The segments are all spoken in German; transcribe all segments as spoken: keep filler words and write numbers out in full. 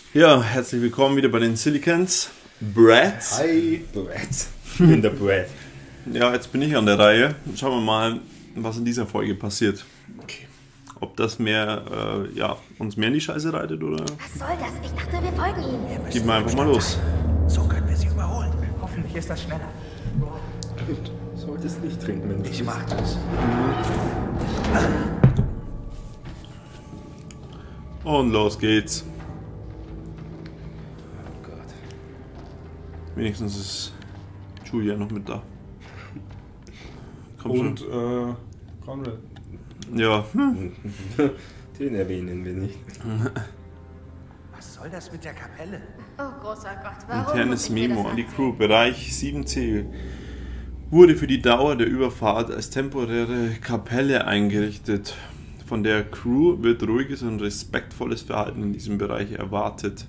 Ja, herzlich willkommen wieder bei den Silicans. Brad. Hi, Brad. Ich bin der Brad. Ja, jetzt bin ich an der Reihe. Schauen wir mal, was in dieser Folge passiert. Okay. Ob das mehr, äh, ja, uns mehr in die Scheiße reitet oder... Was soll das? Ich dachte, wir folgen ihm. Gib mal einfach mal los. So können wir sie überholen. Hoffentlich ist das schneller. Du solltest nicht trinken, wenn du Ich mach das. Und los geht's. Oh Gott. Wenigstens ist Julia noch mit da. Komm Und schon. äh, Conrad. Ja. Hm. Den erwähnen wir nicht. Was soll das mit der Kapelle? Oh, großer Gott, warum Internes muss ich mir Memo das an die erzählen? Crew. Bereich sieben C wurde für die Dauer der Überfahrt als temporäre Kapelle eingerichtet. Von der Crew wird ruhiges und respektvolles Verhalten in diesem Bereich erwartet.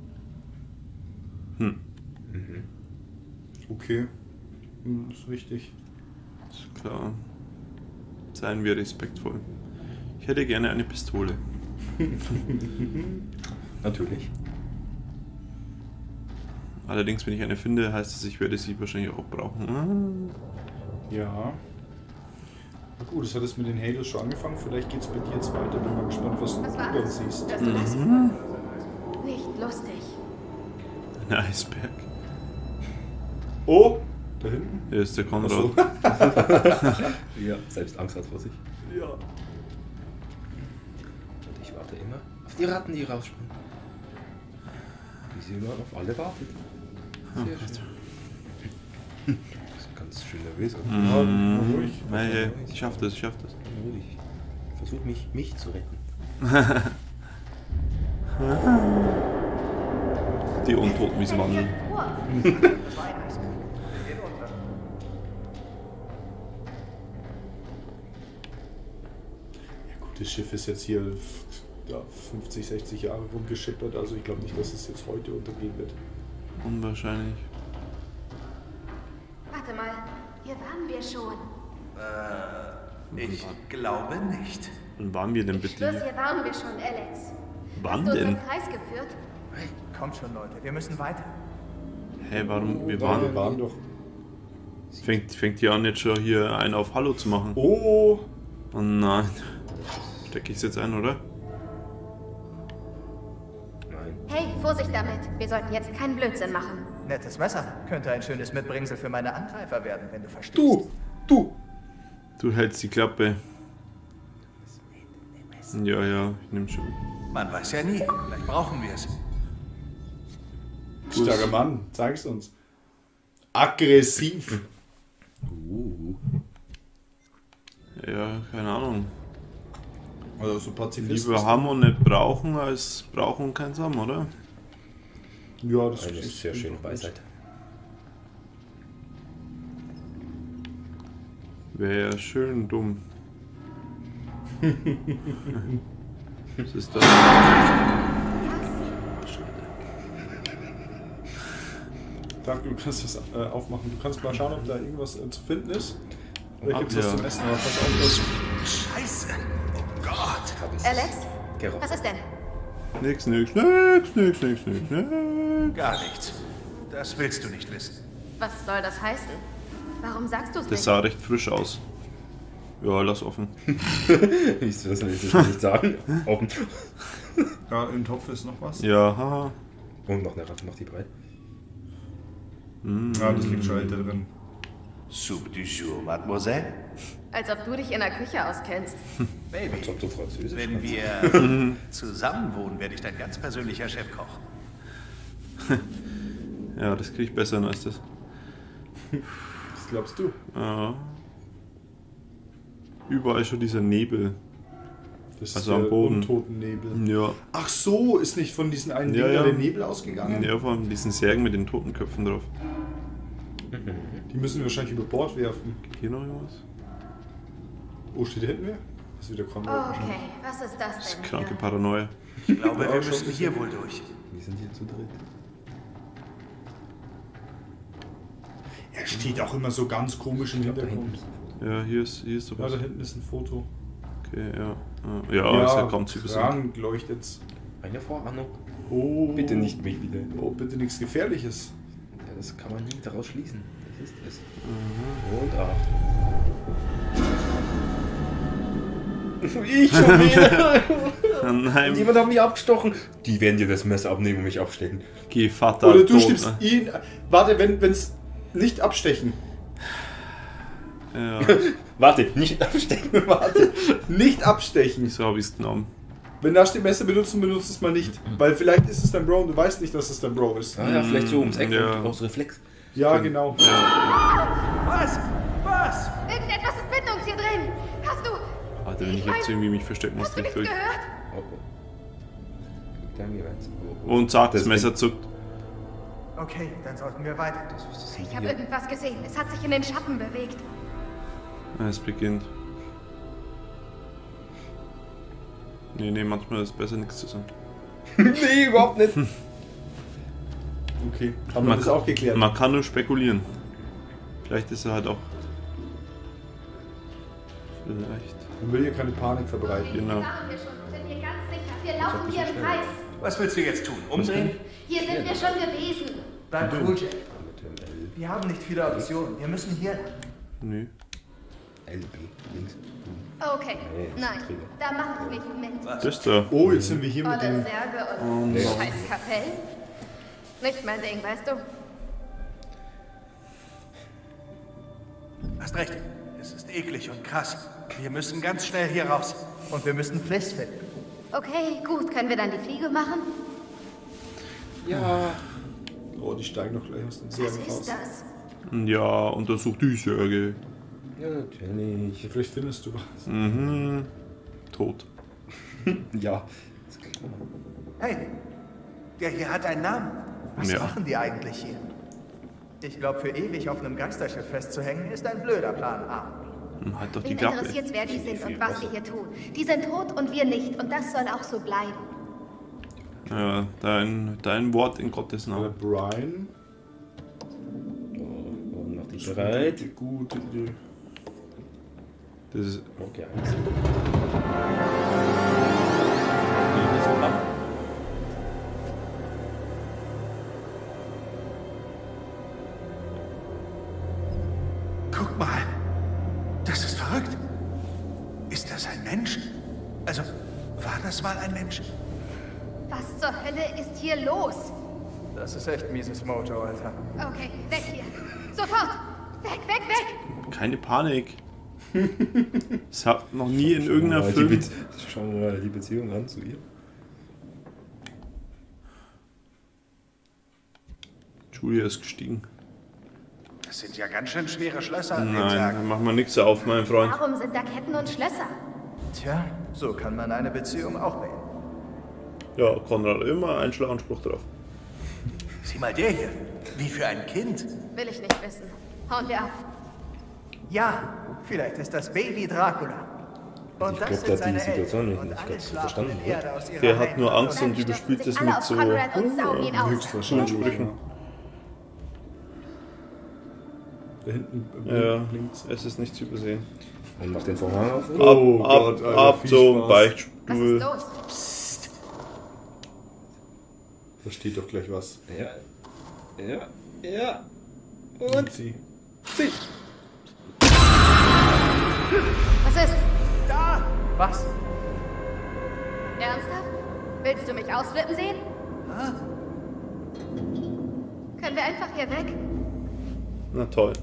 Hm. Mhm. Okay. Hm, ist richtig. Ist klar. Seien wir respektvoll. Ich hätte gerne eine Pistole. Natürlich. Allerdings, wenn ich eine finde, heißt es, ich werde sie wahrscheinlich auch brauchen. Ja. Na gut, das hat es mit den Hades schon angefangen. Vielleicht geht's bei dir jetzt weiter. Bin mal gespannt, was, Was du war dann das? siehst. Hörst du das? Mhm. Nicht lustig. Ein Eisberg. Oh! Da hinten? Hier ist der Konrad. Ach so. Ja, selbst Angst hat vor sich. Ja. Und ich warte immer auf die Ratten, die rausspringen. Wie sie immer auf alle wartet. Sehr schön. Das ist ganz schön nervös. Ja, Mhm. na ruhig. Hey, ich schaff das, ich schaff das. Ruhig. Versuch mich, mich zu retten. Die Untoten, wie sie wandeln. Ja gut, das Schiff ist jetzt hier ja, fünfzig, sechzig Jahre rumgeschippert. Also ich glaube nicht, dass es jetzt heute untergehen wird. Unwahrscheinlich. Warte mal, hier waren wir schon. Äh, ich glaube nicht. Wann waren wir denn Ich schwör's, bitte? hier waren wir schon, Alex. Wann Hast du uns denn? im Kreis geführt? Kommt schon, Leute, wir müssen weiter. Hey, warum? Wir Wir waren. waren doch. Fängt, fängt hier an, jetzt schon hier einen auf Hallo zu machen. Oh! Oh nein. Stecke ich es jetzt ein, oder? Nein. Hey, Vorsicht damit. Wir sollten jetzt keinen Blödsinn machen. Nettes Messer. Könnte ein schönes Mitbringsel für meine Angreifer werden, wenn du verstehst. Du! Du! Du hältst die Klappe. Ja, ja, ich nehm schon. Man weiß ja nie. Vielleicht brauchen wir es. Starker Mann, zeig's uns. Aggressiv. Uh. Ja, keine Ahnung. Also so Pazifist. Lieber haben und nicht brauchen, als brauchen und keins haben, oder? Ja, das Eine ist sehr schöne Weisheit. Wäre schön dumm. Was ist das? Danke, du kannst das äh, aufmachen. Du kannst mal schauen, ob da irgendwas äh, zu finden ist. Oder Ab, gibt's was ja. zum Essen? Aber pass auf, das Scheiße. Oh Gott. Hab ich's Alex? gerochen. Was ist denn? Nix, nix, nix, nix, nix, nix, nix. Gar nichts. Das willst du nicht wissen. Was soll das heißen? Warum sagst du es Das nicht? sah recht frisch aus. Ja, lass offen. Ich will das nicht sagen. Offen. Ja, im Topf ist noch was. Ja, haha. Und noch eine Ratte, noch die Brei. Mm. Ja, das liegt schon älter drin. Soup du jour, Mademoiselle. Als ob du dich in der Küche auskennst. Baby, Als ob du Französisch wenn kannst. wir zusammen wohnen, werde ich dein ganz persönlicher Chefkoch. Ja, das krieg ich besser hin als das. Was glaubst du? Ja. Überall schon dieser Nebel. Das Also am Boden. Untotennebel. Ja. Ach so, ist nicht von diesen einen Ja, Ding ja. der Nebel ausgegangen? Ja, vor allem diesen Särgen mit den Totenköpfen drauf. Die müssen wir wahrscheinlich über Bord werfen. Geht hier noch irgendwas? Oh, steht da hinten wer? Das ist wieder Konrad. Okay, was ist das Das ist denn kranke hier? Paranoia. Ich glaube, Ja, wir schon müssen ein hier bisschen. wohl durch. Wir sind hier zu dritt. Er steht auch immer so ganz komisch im Ich glaub, da Hintergrund. hinten. Ja, hier ist, hier ist Ja, sowas. da hinten ist ein Foto. Okay, ja. Ja, ja, ist ja kaum zu sehen. Krank leuchtet's. Eine Vorahnung. Oh. Bitte nicht mich wieder. Oh, bitte nichts Gefährliches. Ja, das kann man nie daraus schließen. Das ist es. Mhm. Und acht. Ich schon wieder. Oh nein, Und jemand hat mich abgestochen. Die werden dir das Messer abnehmen und mich abstechen. geh Vater. Oder du tot, stimmst ne? ihn. Warte, wenn es nicht abstechen. Ja, Warte, nicht abstechen, warte. Nicht abstechen. so habe ich es genommen. Wenn da steht Messer benutzen, benutzt es mal nicht. Weil vielleicht ist es dein Bro und du weißt nicht, dass es dein Bro ist. Ah ja, vielleicht so ums Eck Ja. und aus Reflex. Ja, genau. Was? Was? Irgendetwas ist mit uns hier drin. Hast du... Alter, wenn ich jetzt irgendwie mich verstecken muss, Hast du nicht nichts durch. gehört? Oh, oh. Da haben wir eins. Oh, oh. Und zack, das Das Messer zuckt. Okay, dann sollten wir weiter. Das, was das Ich habe irgendwas gesehen. Es hat sich in den Schatten bewegt. Es beginnt. Nee, nee, manchmal ist es besser, nichts zu sagen. Nee, überhaupt nicht. Okay, haben wir das auch geklärt. Man kann nur spekulieren. Vielleicht ist er halt auch. Vielleicht. Man will hier keine Panik verbreiten. Genau. Hier waren wir schon. Sind wir ganz sicher. Wir laufen hier im Kreis. Was willst du jetzt tun? Umdrehen? Hier sind wir schon gewesen. Bleib cool, Jack. Wir haben nicht viele Optionen. Wir müssen hier lang. Nö. L, B, links. Okay. Nein, da mache ich nicht mit. Das da. Oh, jetzt sind wir hier mit Olle dem... Särge Oh, und no. scheiß Kapell. Nicht mein Ding, weißt du? Hast recht. Es ist eklig und krass. Wir müssen ganz schnell hier raus. Und wir müssen Fliss finden. Okay, gut. Können wir dann die Fliege machen? Ja. Oh, die steigen doch gleich aus dem Was Särgen ist raus. das? Ja, untersuch die Särge. Ja, natürlich. Vielleicht findest du was. Mhm. Tot. Ja. Hey, der hier hat einen Namen. Was Ja. machen die eigentlich hier? Ich glaube, für ewig auf einem Geisterschiff festzuhängen, ist ein blöder Plan A. Hm, Halt doch die Wen Klappe. interessiert's, wer die sind und was sie hier tun? Die sind tot und wir nicht. Und das soll auch so bleiben. Ja, dein, dein Wort in Gottes Aber Namen. Brian... Und noch die bereit. Gute, gute Idee. Das ist. Okay, eins. Guck mal. Das ist verrückt. Ist das ein Mensch? Also, war das mal ein Mensch? Was zur Hölle ist hier los? Das ist echt mieses Mojo, Alter. Okay, weg hier. Sofort. Weg, weg, weg. Keine Panik. Es hat noch nie in irgendeiner Mal die Film. Be- Schauen wir mal die Beziehung an zu ihr. Julia ist gestiegen. Das sind ja ganz schön schwere Schlösser an den Nein, Särgen. dann machen wir nichts auf, mein Freund. Warum sind da Ketten und Schlösser? Tja, so kann man eine Beziehung auch beenden. Ja, Konrad, immer ein Schlaganspruch drauf. Sieh mal der hier. Wie für ein Kind. Will ich nicht wissen. Hauen wir ab. Ja, vielleicht ist das Baby Dracula. Und Ich das glaub, sind der hat seine die Situation Eltern. nicht Und ganz alle schlafen verstanden, in oder? Erde aus ihrer Der hat nur Heimat. Angst und Dann überspielt stürzen das sich mit alle so auf Conrad und saugen ihn aus. Höchstwahrscheinlich. Sprüchen. Da hinten Ja, blinkt's. es ist nicht zu übersehen. Und mach den Vorhang auf. Ab, Oh ab, Gott, Alter, ab viel zum Spaß. Was Beichtstuhl. ist los? Da steht doch gleich was. Ja. Ja. Ja. Und sie. Was ist? Da! Was? Ernsthaft? Willst du mich ausflippen sehen? Können wir einfach hier weg? Na toll.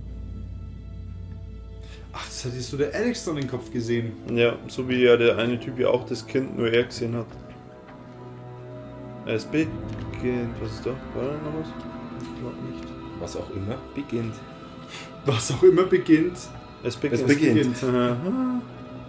Ach, das hat jetzt so der Alex doch in den Kopf gesehen. Ja, so wie ja der eine Typ ja auch das Kind nur er gesehen hat. Es beginnt. Was ist da? War da noch was? Ich glaube nicht. Was auch immer beginnt. Was auch immer beginnt. Es beginnt. Es beginnt. Aha.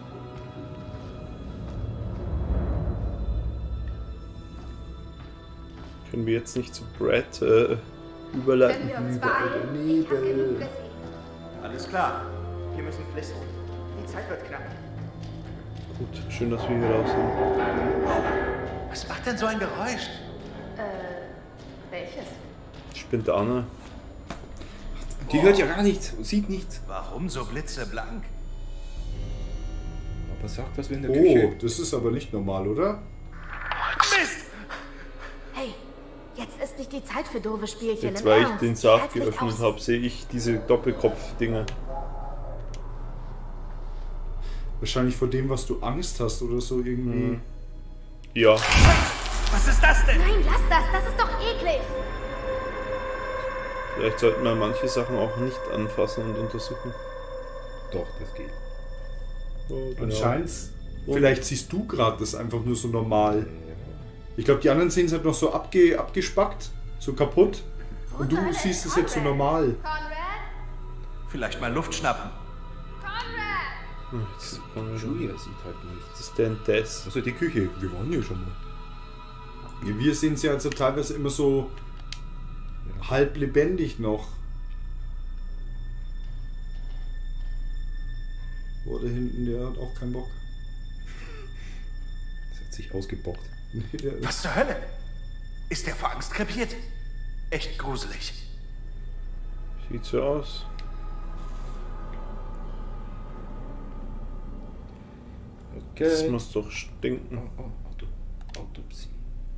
Können wir jetzt nicht zu Brad äh, überleiten? Können wir uns beeilen? Ich hab genug gesehen. Alles klar. Wir müssen Fliss holen. Die Zeit wird knapp. Gut, schön, dass wir hier raus sind. Was macht denn so ein Geräusch? Welches? Spinnt Anna. Die hört ja gar nichts und sieht nichts. Warum so blitzeblank? Aber sagt, was wir in der Oh, Küche. das ist aber nicht normal, oder? Jetzt ist nicht die Zeit für doofe Spielchen. Jetzt, im weil ich Ernst. den Sarg Halt's nicht geöffnet aus. habe, sehe ich diese Doppelkopf-Dinger. Wahrscheinlich vor dem, was du Angst hast oder so irgendwie. Mhm. Ja. Was ist das denn? Nein, lass das. Das ist doch eklig. Vielleicht sollten wir manche Sachen auch nicht anfassen und untersuchen. Doch, das geht. Oh, genau. Anscheinend. Vielleicht siehst du gerade das einfach nur so normal. Ich glaube, die anderen sehen es halt noch so abge, abgespackt, so kaputt. Und du siehst es jetzt so normal. Conrad? Vielleicht mal Luft schnappen. Conrad! Hm, das ist komisch. Julia sieht halt nichts. Was ist denn das? Also die Küche, wir waren ja schon mal. Ja, wir sehen es ja also teilweise immer so halb lebendig noch. Oh, da hinten, der hat auch keinen Bock. Das hat sich ausgebockt. Nee, der- Was zur Hölle? Ist der vor Angst krepiert? Echt gruselig. Sieht so aus. Okay. Das muss doch stinken. Oh, oh, Auto, Autopsie.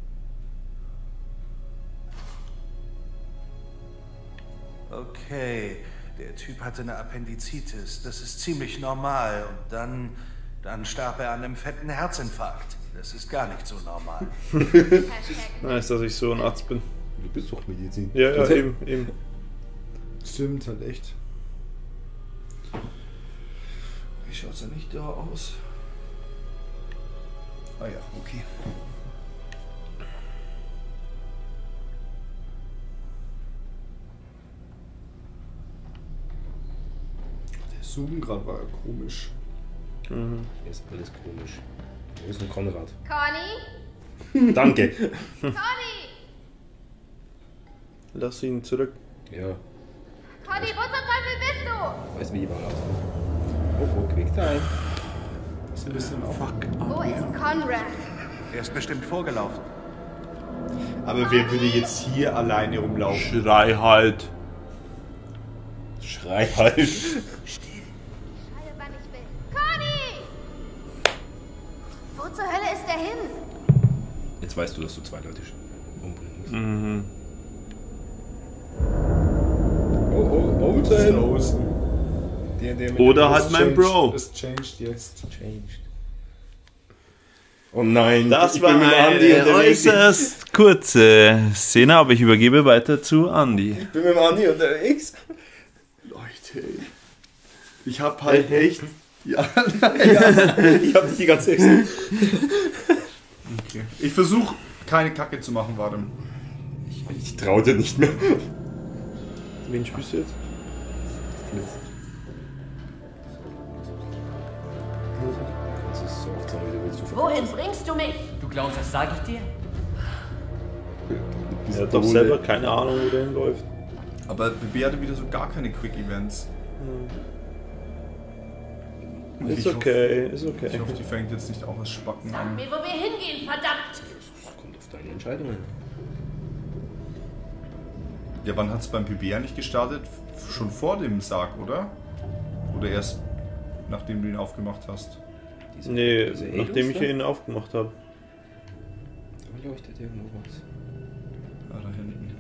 Okay, der Typ hatte eine Appendizitis. Das ist ziemlich normal. Und dann, dann starb er an einem fetten Herzinfarkt. Das ist gar nicht so normal. Nice, dass ich so ein Arzt bin. Du bist doch Medizin. Ja, ja, Das- eben, eben. Stimmt, halt echt. Wie schaut's ja nicht da aus? Ah ja, okay. Der Zoom gerade war ja komisch. Mhm. Hier ist alles komisch. Wo ist denn Konrad? Conny? Danke. Conny! Lass ihn zurück. Ja, Conny, wo zum Teufel bist du? weiß wie die war aus. Oh, oh, Quicktime. Ist ein bisschen auf. Fuck. Wo ist Conrad? Er ist bestimmt vorgelaufen. Aber wer würde jetzt hier alleine rumlaufen? Schrei halt. Schrei halt. Schreie, wann ich will. Conny! Wo zur Hölle ist der hin? Jetzt weißt du, dass du zwei Leute umbringen musst. Mhm. Oh, oh, oh, Da außen. Der, der mit Oder dem halt mein Bro. Das changed jetzt. Changed. Oh nein, Das ich war bin mit Andi eine unterwegs. äußerst kurze Szene, aber ich übergebe weiter zu Andi. Ich bin mit Andi unterwegs. Leute, ey. Ich hab halt echt. Ja, Ich hab dich die ganze Zeit. okay. Ich versuche keine Kacke zu machen, warte. Ich, ich trau dir nicht mehr. Wen spielst du jetzt? Das ist so oft, wie du willst. Du Wohin bringst du mich? Du glaubst, das sage ich dir? Er hat doch selber keine Ahnung, wo der hinläuft. Aber B B hatte wieder so gar keine Quick Events. Ist Ich hoffe- okay, ist okay. Ich hoffe, die fängt jetzt nicht auch das Spacken Sag an. mir, wo wir hingehen, verdammt! Das kommt auf deine Entscheidungen. Ja, wann hat es beim P B ja nicht gestartet? F- Schon vor dem Sarg, oder? Oder erst nachdem du ihn aufgemacht hast? Diese, Nee, diese nachdem Aliens ich da? ihn aufgemacht habe. Da leuchtet irgendwo was. Ah, da hinten.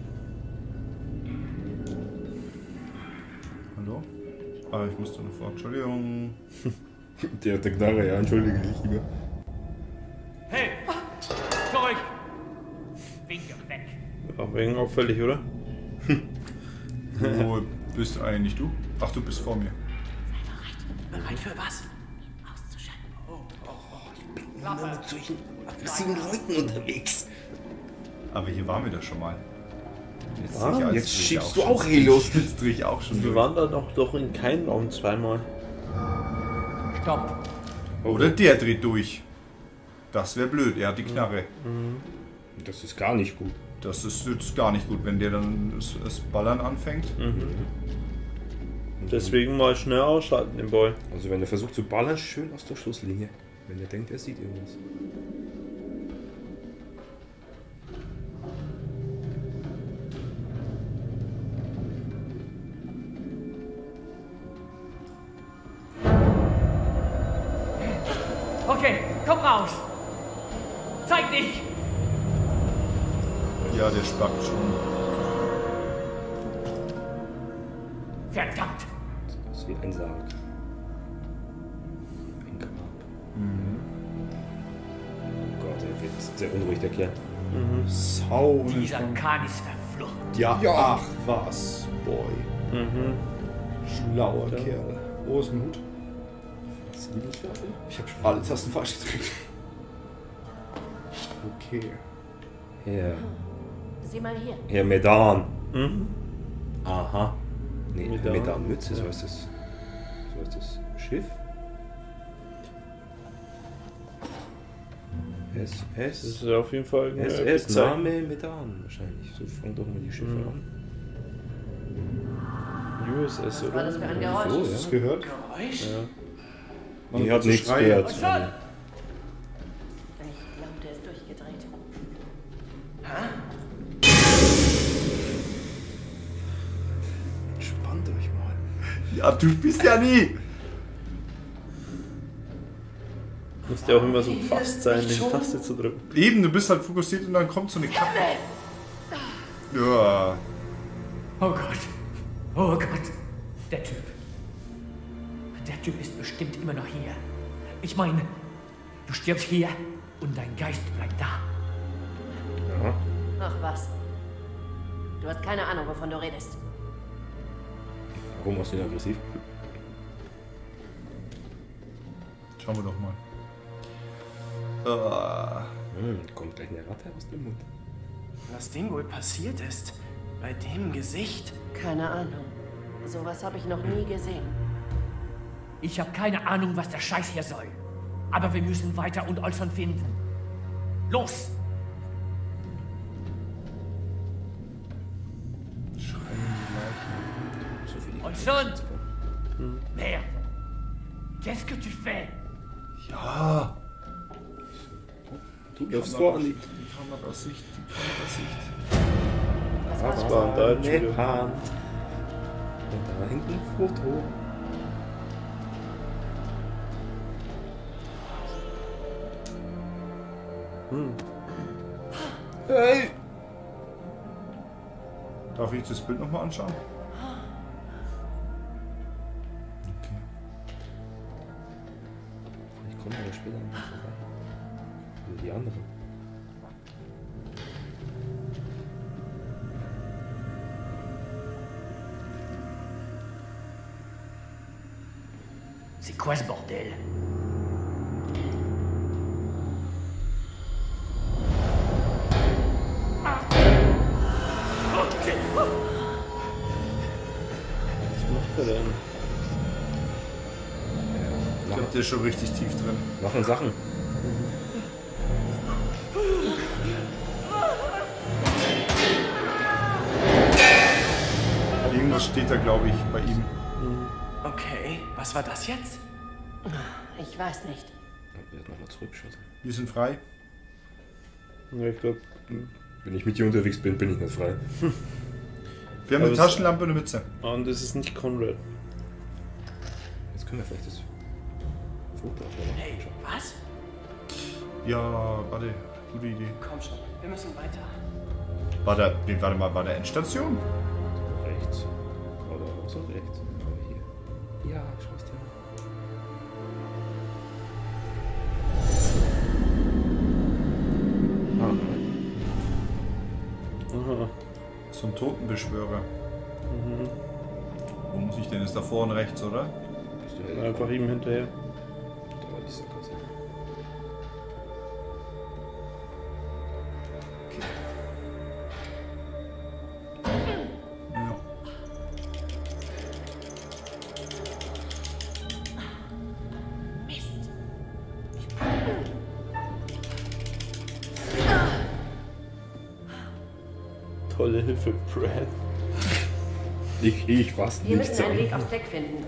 Hallo? Ah, ich musste noch vor. Entschuldigung. Der hat der Knarre, ja, entschuldige dich lieber. Hey! Zurück! Winke weg! Ja, wegen auffällig, oder? Wo bist du eigentlich du? Ach, du bist vor mir. Bereit für was? Auszuschalten. Mit solchen aggressiven Leuten unterwegs. Aber hier waren wir doch schon mal. Jetzt, Ah, sehe ich- jetzt drehe ich schiebst auch du schon- auch Helos. Jetzt drehe ich auch schon Wir durch. waren da doch, doch in keinem Raum zweimal. Stopp! Oder der dreht durch. Das wäre blöd, er hat die Knarre. Das ist gar nicht gut. Das ist jetzt gar nicht gut, wenn der dann das, das Ballern anfängt. Deswegen mal schnell ausschalten, den Boy. Also wenn er versucht zu ballern, schön aus der Schusslinie. Wenn er denkt, er sieht irgendwas. Okay, komm raus! Zeig dich! Ja, der spackt schon. Verdammt! Das ist wie ein Sarg. Ein Grab. Mhm. Oh Gott, er wird sehr unruhig, der Kerl. Mhm. Sau. Dieser Kahn ist verflucht. Ja, ja, ach was, Boy. Mhm. Schlauer ja. Kerl. Wo ist ein Hut? Ich habe schon alle Tasten falsch gedrückt. Okay. Ja. Sieh mal hier. Herr Medan. Mhm. Aha. Nee, Medan. Medan-Mütze, so Ja. heißt das. So heißt das Schiff. S Das S. ist auf jeden Fall eine S S, Bezeichnung. Name Medan wahrscheinlich. So fangen doch mal die Schiffe Mhm. an. U S S, Was war oder? das für ein Geräusch? So, Hast du ja. es gehört? Geräusch? Ja. Die hat zu nichts schreien. gehört. Ich glaube, der ist durchgedreht. Entspannt euch mal. Ja, du bist ja nie. Musst ja auch immer so fast sein, die Taste zu drücken. Eben, du bist halt fokussiert und dann kommt so eine Kappe. Ja. Oh Gott. Oh Gott. Der Typ. Der Typ ist bestimmt immer noch hier. Ich meine, du stirbst hier und dein Geist bleibt da. Ja. Ach was. Du hast keine Ahnung, wovon du redest. Warum machst du ihn aggressiv? Schauen wir doch mal. Uh. Hm, kommt gleich eine Ratte aus dem Mund. Was dem wohl passiert ist? Bei dem Gesicht? Keine Ahnung. Sowas habe ich noch nie gesehen. Ich habe keine Ahnung, was der Scheiß hier soll. Aber wir müssen weiter und Olson finden. Los! So viel Olson! Merde! Qu'est-ce que tu fais? Ja. Du läufst vor an die. Die Kamerasicht, die Kamerasicht. Was war Das das? war ein Deutsch. Eine Hand. Und da hinten ein Foto. Hm. Hey! Darf ich das Bild nochmal anschauen? Okay. Ich komme aber später noch mal vorbei. Oder die anderen. C'est quoi ce bordel? Was macht er denn? Ich glaube, der ist schon richtig tief drin. Machen Sachen. Irgendwas steht da, glaube ich, bei ihm. Okay, was war das jetzt? Ich weiß nicht. Ich werde nochmal zurückschossen. Wir sind frei. Ja, ich glaube. Wenn ich mit dir unterwegs bin, bin ich nicht frei. Wir haben Aber eine es- Taschenlampe und eine Mütze. Und das ist nicht Conrad. Jetzt können wir vielleicht das Foto auch noch Hey, anschauen. was? Ja, warte. Gute Idee. Komm schon, wir müssen weiter. War der, nee, warte mal, war der Endstation? Rechts. Geradeaus und rechts. Aber hier. Ja, schau es dir an. Ah, Aha. So ein Totenbeschwörer. Mhm. Wo muss ich denn? Ist da vorne rechts, oder? bist du hell? Einfach ihm hinterher. Da war die Sackgasse. Ja. Mist. Tolle Hilfe, Brad. Ich, ich fast Wir nichts müssen einen an. Weg aufs Deck finden.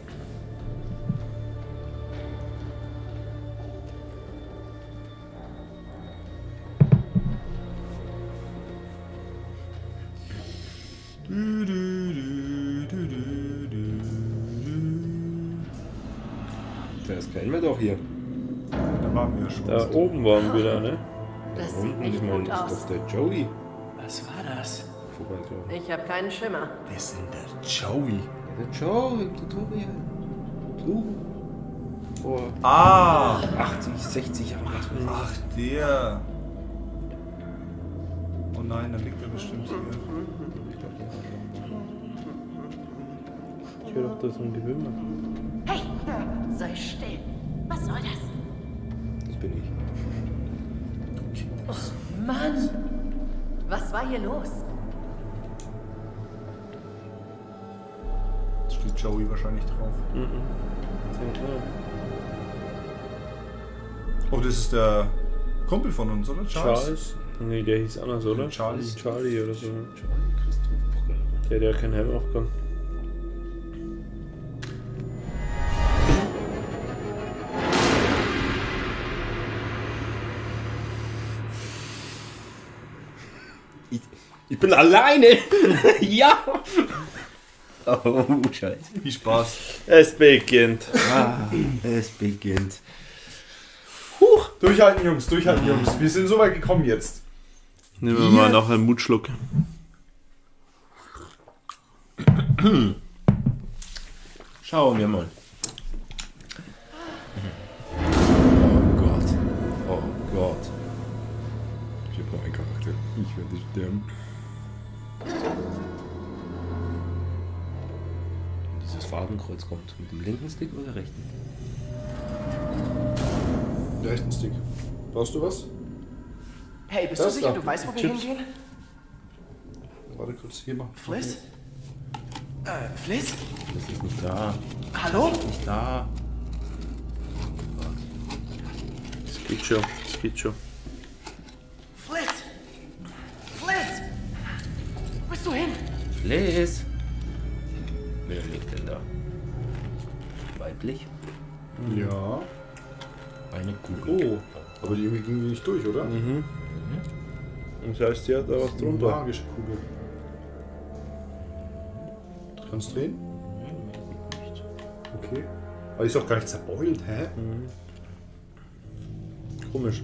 Du, du, du, du, du, du, du. Das kennen wir doch hier. Da waren wir schon. Da oben waren wir da, ne? Das sieht Unten, nicht ich meine, gut das aus. ist doch der Joey. Was war das? Vorbei, glaube ich. Ich habe keinen Schimmer. Wer ist denn der Joey? Der Joey im Tutorial. Du? Vor Ah! achtzig, sechzig Jahren. Ach, der. Oh nein, dann liegt er bestimmt hier. Ich höre doch, da so ein Gewimmer. Hey, sei still. Was soll das? Das bin ich. Oh Mann! Was war hier los? Jetzt steht Joey wahrscheinlich drauf. Mhm. Oh, das ist der Kumpel von uns, oder? Charles? Charles? Nee, der hieß anders, oder? Charlie. Charlie oder so. Charlie Christoph. Der, der keinen Helm aufkam. Ich, ich bin alleine! Ja! Oh, Scheiße. Viel Spaß. Es beginnt. Ah, es beginnt. Huch! Durchhalten, Jungs, durchhalten, Jungs. Wir sind so weit gekommen jetzt. Nehmen wir mal noch einen Mutschluck. Schauen wir mal. Oh Gott. Oh Gott. Ich hab noch einen Charakter. Ich werde sterben. Dieses Fadenkreuz kommt mit dem linken Stick oder rechten? Der rechten Stick. Brauchst du was? Hey, bist Das du sicher, da. du weißt, wo wir Chips. hingehen? Warte kurz, hier mal. Fliss? Äh, Fliss? Das ist nicht da. Hallo? Nicht da. Das geht schon. Das geht schon. Fliss! Fliss! Wo bist du hin? Fliss! Wer liegt denn da? Weiblich? Ja. Eine Kugel. Oh, aber die irgendwie ging die nicht durch, oder? Mhm. Und das heißt, die hat da was Eine drunter. magische Kugel. Du kannst drehen? Okay. Aber die ist auch gar nicht zerbeult, hä? Mhm. Komisch.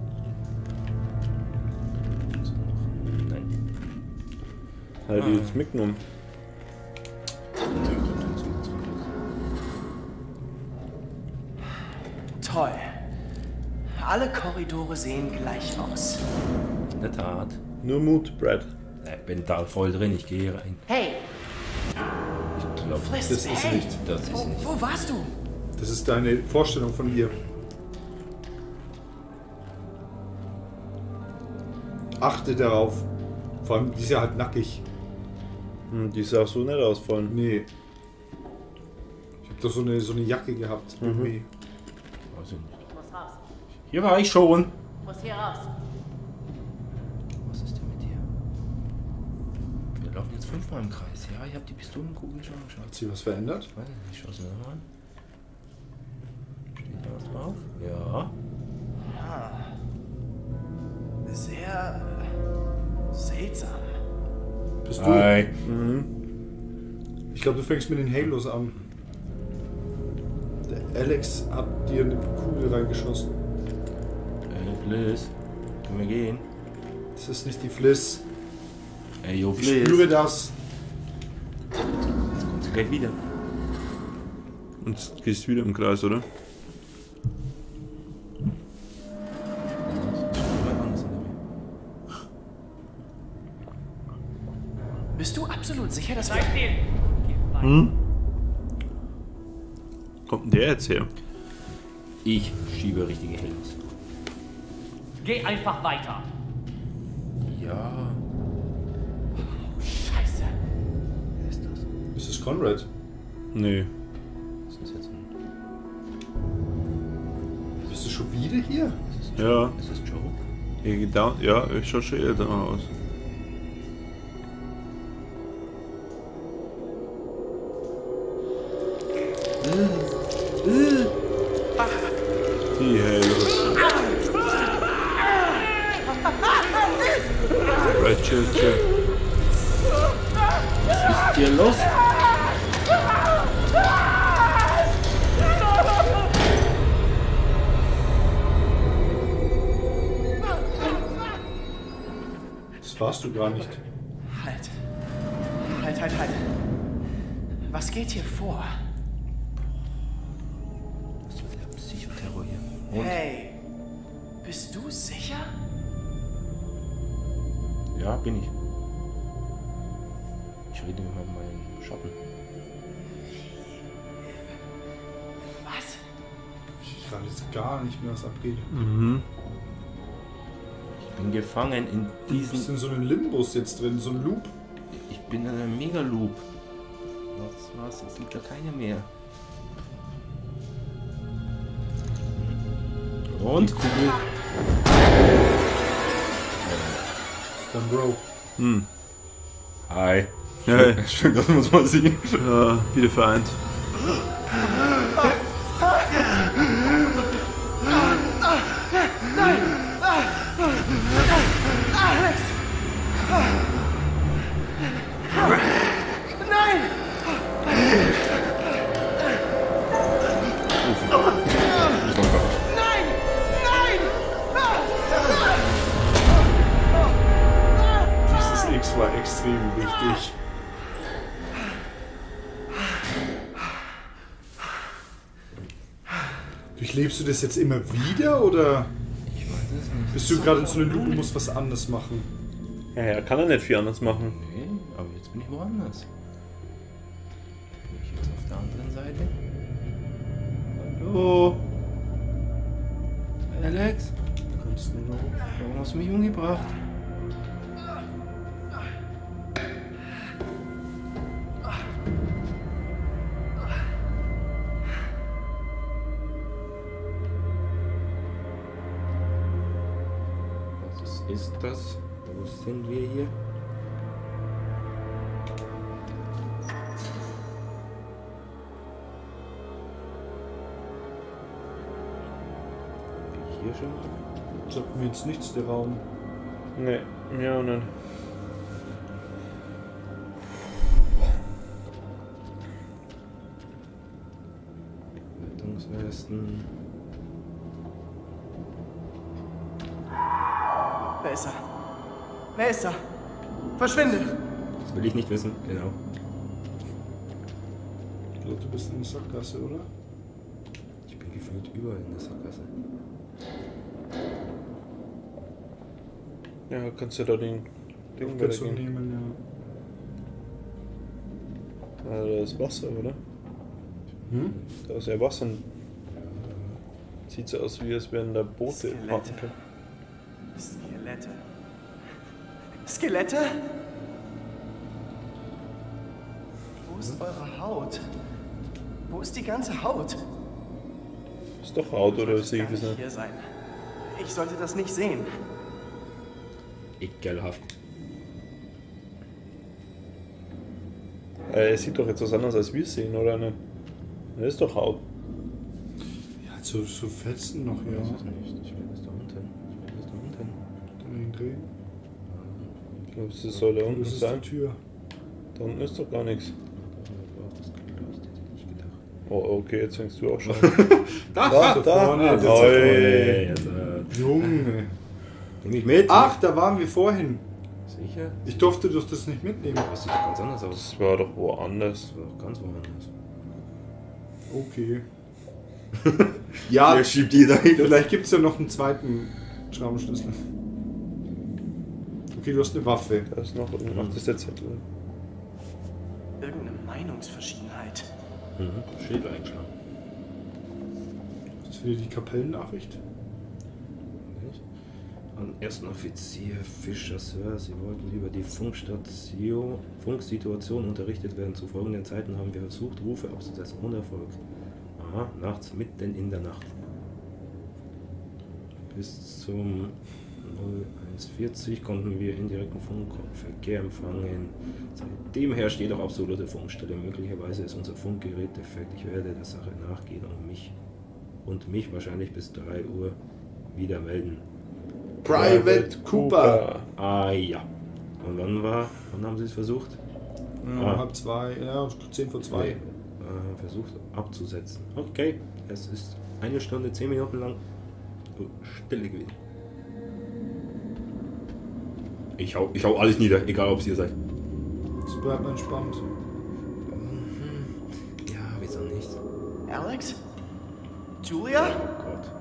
Nein. Hat die jetzt mitgenommen? Toll. Alle Korridore sehen gleich aus. In der Tat. Nur Mut, Brad. Ich bin da voll drin, ich gehe rein. Hey, Ich glaube, Fliss, Das ist hey! nicht. das ist Wo, nicht. wo warst du? Das ist deine Vorstellung von ihr. Achte darauf. Vor allem, die ist ja halt nackig. Hm, die sah so nicht aus vorhin. Nee. Ich hab doch so eine, so eine Jacke gehabt. Irgendwie. Weiß ich nicht. ich muss raus. Hier war ich schon. Ich muss hier raus. Was ist denn mit dir? Wir laufen jetzt fünfmal im Kreis. Ja, ich habe die Pistolenkugel schon geschaut. Hat sie was verändert? Ich weiß nicht, ich schaue es mir nochmal an. Steht da was drauf? Ja. Sehr äh, seltsam. Bist du? Hi. Mhm. Ich glaube, du fängst mit den Halos an. Der Alex hat dir eine Kugel reingeschossen. Ey, Fliss. Können wir gehen? Das ist nicht die Fliss. Ey, yo, Ich Fliss. spüre das. Jetzt kommt sie gleich wieder. Und jetzt gehst du wieder im Kreis, oder? Bist du absolut sicher, dass wir... Hm? Kommt denn der jetzt her? Ich schiebe richtige Halos. Geh einfach weiter. Ja. Scheiße. Wer ist das? Ist das Conrad? Nee. Was ist das jetzt? Ein... Bist du schon wieder hier? Ja. Ist das Joe? Hier geht down. Ja, ich schaue schon älter aus. Die Halos. Rachel, Was ist hier los? Das warst du gar nicht. Halt. Halt, halt, halt. Was geht hier vor? Was wird der Psychoterror hier? Und? Hey, bist du sicher? Ja, bin ich. Ich rede mit meinem Schatten. Was? Ich weiß jetzt gar nicht mehr, was abgeht. Mhm. Ich bin gefangen in Du bist diesem... in so einem Limbus jetzt drin, so ein Loop. Ich bin in einem Megaloop. Was war's? Jetzt liegt da keiner mehr. Und? Dann Bro. Hm. Hi. Ja, Schön, dass wir uns mal sehen. ja, wieder vereint. Dieses X war extrem wichtig. Durchlebst du das jetzt immer wieder oder Ich weiß es nicht. bist du gerade in so einem Loop und musst was anderes machen? Ja, er kann er nicht viel anders machen. Nee, aber jetzt bin ich woanders. Bin ich jetzt auf der anderen Seite? Hallo? Alex? Kannst du noch? Warum hast du mich umgebracht? Was ist das? Wo sind wir hier? Hier schon? Sagt mir jetzt nichts, der Raum. Nee, mir auch nicht. Rettungswesten. Wer ist er? Wer ist er? Verschwinde! Das will ich nicht wissen, genau. Ich glaube, du bist in der Sackgasse, oder? Ich bin gefühlt überall in der Sackgasse. Ja, kannst du da den Ding Dazu weitergehen. nehmen, ja. Ah, da ist Wasser, oder? Hm? Da ist ja Wasser. Sieht so aus, wie als wären da Boote Skelette. parken können. Skelette. Skelette? Wo ist eure Haut? Wo ist die ganze Haut? Ist doch Haut, oder Sollte sehe ich gar das nicht nicht? hier sein. Ich sollte das nicht sehen. Ekelhaft. Äh, er sieht doch jetzt was anderes, als wir sehen, oder nicht? Das ist doch Haut. Ja, so, so Fetzen noch, Ich ja. weiß es nicht. Ich will das da unten. Ich will das da unten. Dann ihn drehen. Ich glaube, das soll da unten Das ist sein. die Tür. Da unten ist doch gar nichts. Das hätte ich nicht gedacht. Oh, okay, jetzt fängst du auch schon. Da, Da, da. vorne. Das da Oi. vorne. Jetzt, äh, Junge. Nimm mich mit. Ach, da waren wir vorhin. Sicher? Ich durfte doch das nicht mitnehmen. Das sieht doch ganz anders aus. Das war doch woanders. Das war doch ganz woanders. Okay. Ja, Wer schiebt die da hin? vielleicht gibt es ja noch einen zweiten Schraubenschlüssel. Okay, du hast eine Waffe. Da ist noch irgendwas. Ach, das ist der Zettel. Irgendeine Meinungsverschiedenheit. Mhm. Schild eingeschlagen. Das ist wieder die Kapellennachricht. An ersten Offizier Fischer, Sir, Sie wollten über die Funkstation, Funksituation unterrichtet werden. Zu folgenden Zeiten haben wir versucht, Rufe abzusetzen, ohne Erfolg. Aha, nachts, mitten in der Nacht. Bis zum null eins vierzig konnten wir indirekten Funkverkehr empfangen. Seitdem herrscht jedoch absolute Funkstille. Möglicherweise ist unser Funkgerät defekt. Ich werde der Sache nachgehen und mich und mich wahrscheinlich bis drei Uhr wieder melden. Private Cooper. Ah ja. Und wann war, wann haben Sie es versucht? Um Ah. halb zwei, ja, zehn vor zwei. Äh, versucht abzusetzen. Okay, es ist eine Stunde, zehn Minuten lang Stille gewesen. Ich hau, ich hau alles nieder, egal ob es ihr seid. Es bleibt entspannt. Ja, wieso nicht? Alex? Julia? Oh Gott.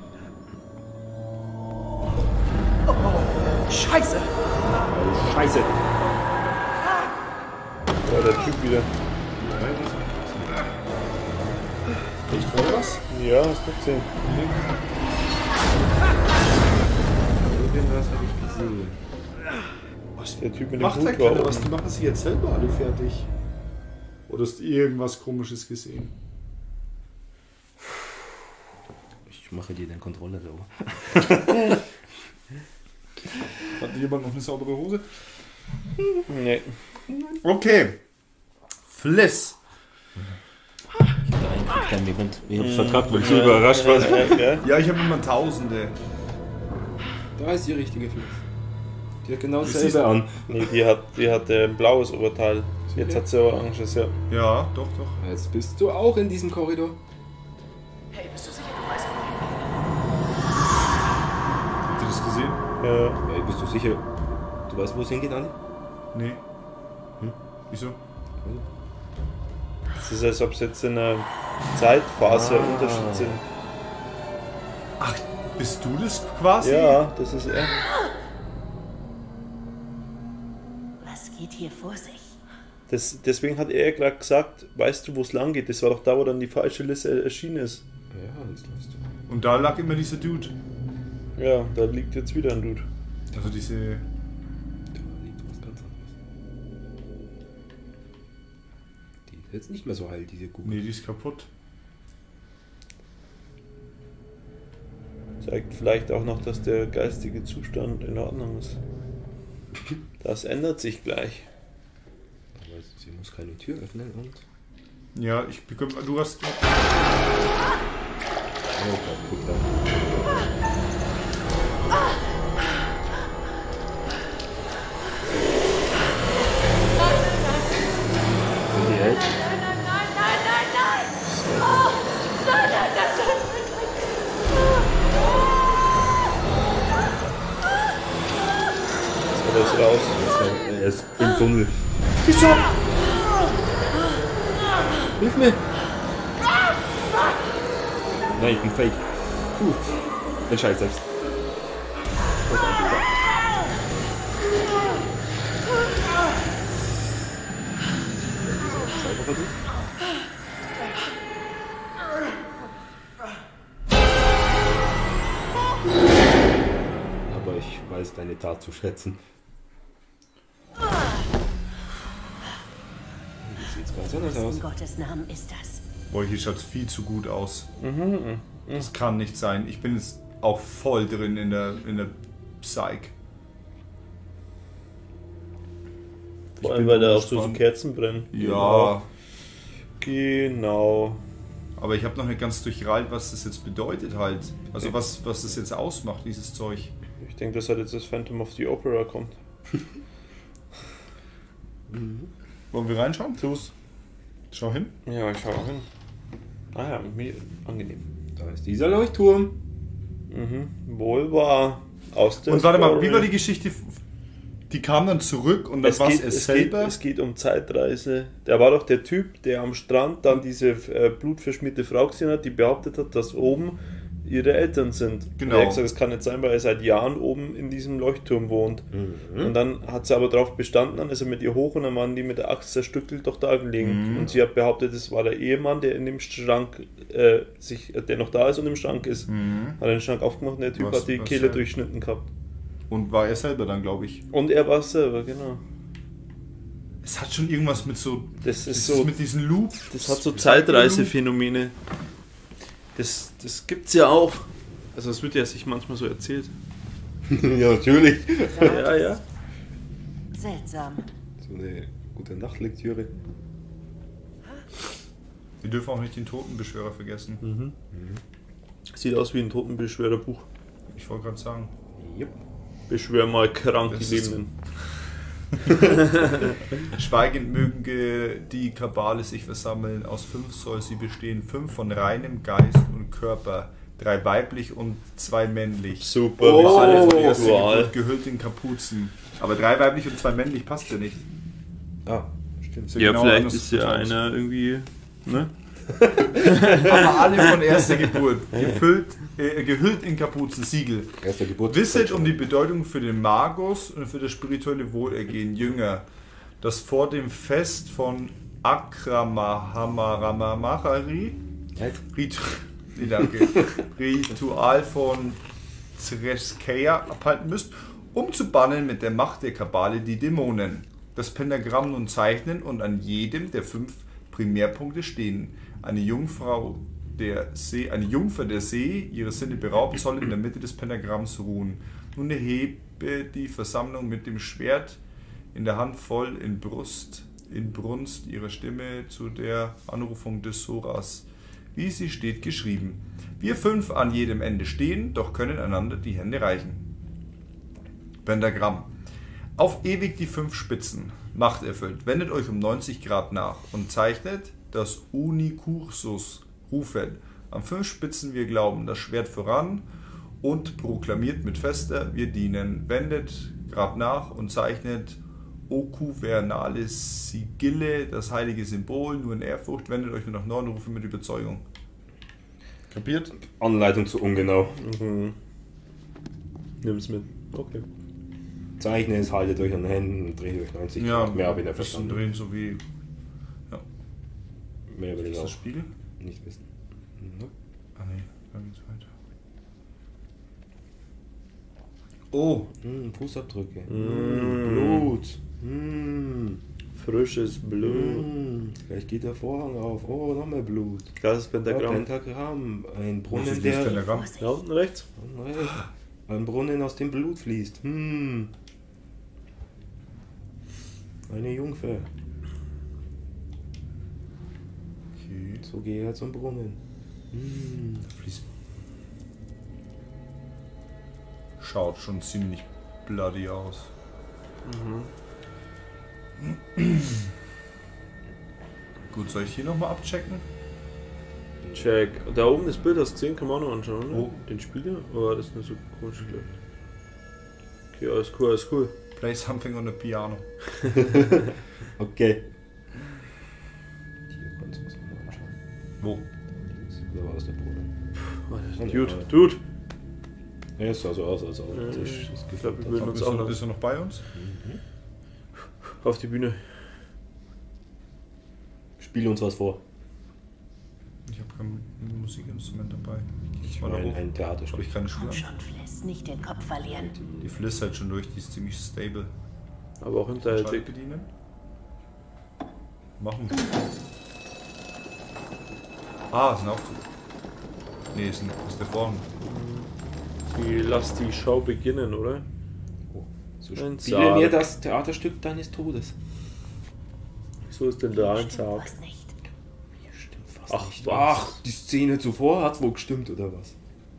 Oh, Scheiße! Oh, Scheiße! Oh, der Typ wieder. Echt, war was? Ja, hast du gesehen. Irgendwas habe ich gesehen. Was, der Typ mit dem Macht Hut ja keiner war was, oben. die machen sich jetzt selber alle fertig. Oder hast du irgendwas Komisches gesehen? Ich mache dir den Controller sauber. Hat jemand noch eine saubere Hose? Nee. Okay. Fliss. Kein Moment. Ich hab's verkackt, weil ich so überrascht war. Ja, ich habe immer Tausende. Da ist die richtige Fliss. Die hat genau Wie dasselbe siehst du? an. Nee, die hat, die hat äh, ein blaues Oberteil. Jetzt hat sie oranges, ja. Ja, doch, doch. Jetzt bist du auch in diesem Korridor. Hey, bist du sicher, du weißt wohin? Habt ihr das gesehen? Ja. Hey, bist du sicher? Du weißt, wo es hingeht, Andi? Nee. Hm? Wieso? Es ist, als ob es jetzt in einer Zeitphase ein Unterschied sind. Ach, bist du das quasi? Ja, das ist er. Was geht hier vor sich? Das, deswegen hat er gerade gesagt, weißt du, wo es lang geht? Das war doch da, wo dann die falsche Liste erschienen ist. Ja, das lässt du. Und da lag immer dieser Dude. Ja, da liegt jetzt wieder ein Dude. Also diese... Da liegt was ganz anderes. Die ist jetzt nicht mehr so heil, diese Kugel. Nee, die ist kaputt. Zeigt vielleicht auch noch, dass der geistige Zustand in Ordnung ist. Das ändert sich gleich. Aber sie muss keine Tür öffnen und... Ja, ich bekomme... Du hast... Oh Gott, guck da. Sind die Eltern? Nein, nein, nein, nein, nein, nein! Oh, nein, nein, nein, nein! So, das ist raus. Er ist im Tunnel. Wieso? Hilf mir! Nein, ich bin fake. Puh. Entscheid selbst. Aber ich weiß deine Tat zu schätzen. Wie sieht's ganz anders aus? In Gottes Namen ist das. Boah, hier schaut viel zu gut aus. Mhm. Das kann nicht sein. Ich bin jetzt auch voll drin in der, in der Psych. Vor Ich allem, bin weil da auch so, so gespannt. Kerzen brennen. Ja. Genau. Aber ich habe noch nicht ganz durchreilt, was das jetzt bedeutet halt. Also was, was das jetzt ausmacht, dieses Zeug. Ich denke, dass halt jetzt das Phantom of the Opera kommt. Wollen wir reinschauen? Tu's. Schau hin. Ja, ich schau auch hin. Ah ja, mir angenehm. Da ist dieser Leuchtturm. Mhm. Wohl wahr. Aus der Und warte mal, Story. wie war die Geschichte? Die kam dann zurück und das Es war geht, es es, geht, selber. es geht um Zeitreise. Da war doch der Typ, der am Strand dann diese äh, blutverschmierte Frau gesehen hat, die behauptet hat, dass oben ihre Eltern sind. Genau. Und er hat gesagt, das kann nicht sein, weil er seit Jahren oben in diesem Leuchtturm wohnt. Mhm. Und dann hat sie aber darauf bestanden, dann ist er mit ihr hoch und dann waren die mit der Axt zerstückelt doch da gelegen. Mhm. Und sie hat behauptet, es war der Ehemann, der in dem Schrank, äh, sich, der noch da ist und im Schrank ist. Mhm. Hat den Schrank aufgemacht und der Typ Was- hat die was Kehle für- durchschnitten gehabt. Und war er selber dann, glaube ich. Und er war es selber, genau. Es hat schon irgendwas mit so. Das ist das so. mit diesen Loops. Das hat so Zeitreisephänomene. Das, das gibt's ja auch. Also das wird ja sich manchmal so erzählt. Ja, natürlich. Ja, ja. Seltsam. So eine gute Nachtlektüre. Wir dürfen auch nicht den Totenbeschwörer vergessen. Mhm. Sieht aus wie ein Totenbeschwörerbuch. Ich wollte gerade sagen. Yep. Beschwör mal krank Das die ist- Lebenden. Schweigend mögen ge- die Kabale sich versammeln. Aus fünf soll sie bestehen. Fünf von reinem Geist und Körper. Drei weiblich und zwei männlich. Super, Oh, wie alle alle von erster Ritual. Geburt gehüllt in Kapuzen. Aber drei weiblich und zwei männlich passt ja nicht. Ah, stimmt. So Ja, genau vielleicht anders ist ja vertauscht. einer irgendwie, ne? Aber alle von erster Geburt, gefüllt, äh, gehüllt in Kapuzen, Siegel. Erster Geburt. Wisset um die Bedeutung für den Magus und für das spirituelle Wohlergehen Jünger, das vor dem Fest von Akramahammaramahari Ritu nee, danke, Ritual von Zreskeia abhalten müsst, um zu bannen mit der Macht der Kabale die Dämonen. Das Pentagramm nun zeichnen und an jedem der fünf Primärpunkte stehen. Eine Jungfrau der See, eine Jungfer der See, ihre Sinne berauben soll, in der Mitte des Pentagramms ruhen. Nun erhebe die Versammlung mit dem Schwert in der Hand voll in Brust, in Brunst ihrer Stimme zu der Anrufung des Soras. Wie sie steht geschrieben. Wir fünf an jedem Ende stehen, doch können einander die Hände reichen. Pentagramm. Auf ewig die fünf Spitzen. Macht erfüllt. Wendet euch um neunzig Grad nach und zeichnet das Unicursus rufen. An fünf Spitzen wir glauben, das Schwert voran und proklamiert mit Fester, wir dienen. Wendet Grad nach und zeichnet Okuvernale Sigille, das heilige Symbol, nur in Ehrfurcht. Wendet euch nur nach Norden, rufen mit Überzeugung. Kapiert? Anleitung zu ungenau. Mhm. Nimm's mit. Okay. Zeichnen es, haltet euch an den Händen und dreht euch neunzig Ja, Grad. Mehr habe ich nicht ein bisschen verstanden. drehen, so wie. Ja. Mehr über den Ist das auch Spiegel? nicht wissen. Nope. Ah ne, da geht's weiter. Oh! Mm, Fußabdrücke. Mm. Blut. Mm. Frisches Blut. Mm. Gleich geht der Vorhang auf. Oh, noch mehr Blut. Klares Ja, Pentagramm. Pentagramm. Ein Wo Brunnen, ist das der... Pentagramm? Da unten rechts. Ein Brunnen, aus dem Blut fließt. Hm. Eine Jungfer. Okay. So gehe er zum Brunnen. Hm. Fließt. Schaut schon ziemlich bloody aus. Mhm. Gut, soll ich hier nochmal abchecken? Check. Da oben das Bild hast du gesehen, kann man auch noch anschauen, ne? Oh. Den Spieler? Oder ist nur so komisch gelöst? Okay, alles cool, alles cool. Play something on the piano. Okay. Hier kannst du was mal anschauen. Wo? Da war das der Brunnen. Dude, Dude! Ja, es sah so aus, als ob Ja, das, ich das glaub, wir würden uns Ist auch er, noch ist er noch bei uns? auf die Bühne. Spiel uns was vor. Ich habe kein Musikinstrument dabei. Ich Ein, mal da hoch. ein Theaterstück. Habe ich keine Komm Schuhe. schon, Fliss, nicht den Kopf verlieren. Die Fliss halt schon durch, die ist ziemlich stable. Aber auch hinterhältig. Schalke bedienen. Machen. Ah, ist ein Aufzug. Nee, ist, ein, ist der Vorhang. Die, lass die Show beginnen, oder? So Ein spiele Sarg. mir das Theaterstück deines Todes. So ist denn da ein Stimmt Sarg. was nicht. Stimmt fast Ach, nicht. was? Ach, die Szene zuvor hat wohl gestimmt, oder was?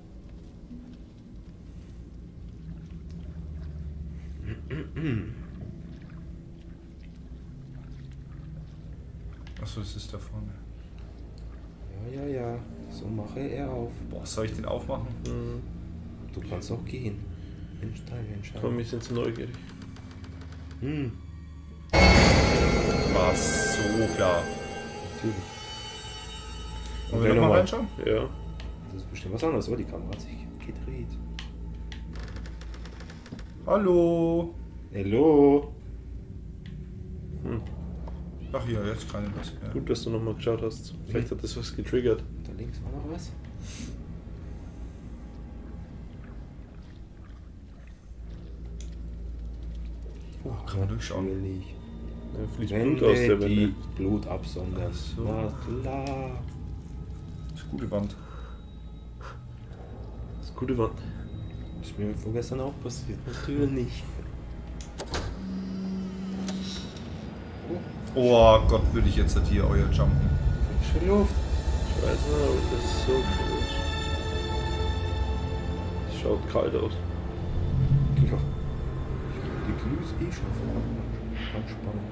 Achso, das ist da vorne. Ja, ja, ja. So mache er auf. Boah, soll ich den aufmachen? Mhm. Du kannst auch gehen. Mensch, deine Entscheidung. Komm, wir sind zu neugierig. Hm, War so klar. natürlich. Wollen wir Okay, nochmal nochmal. reinschauen? Ja. Das ist bestimmt was anderes, aber die Kamera hat sich gedreht. Hallo! Hallo? Ach hier, jetzt keine Lust mehr. Gut, dass du nochmal geschaut hast. Vielleicht hat das was getriggert. Da links war noch was. Oh, kann man durchschauen. Natürlich. Da fließt Wände, Blut aus der die Wände. Blut absondern. Ach so. Na klar. Das ist eine gute Wand. Das ist gute Wand. Ist mir vorgestern auch passiert. Natürlich. Oh Gott, würde ich jetzt halt hier euer jumpen. Frische Luft. Ich weiß nicht, aber das ist so komisch. Es schaut kalt aus. Ja. Die Glüh ist eh schon vorhanden. Anspannen.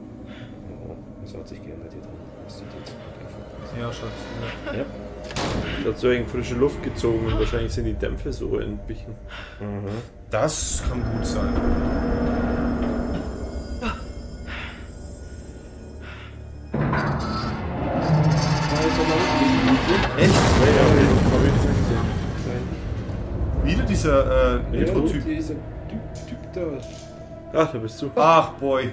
Oh, das hat sich geändert hier drin. Das sieht jetzt okay aus. Ja, Schatz. Ja. hat so wegen frische Luft gezogen und wahrscheinlich sind die Dämpfe so entwichen. Mhm. Das kann gut sein. Echt? Ja, ja, hab ich gesehen. Wieder dieser äh, Ja, Intro-Typ. dieser Typ, Typ da. Ach, da bist du. Ach, boy.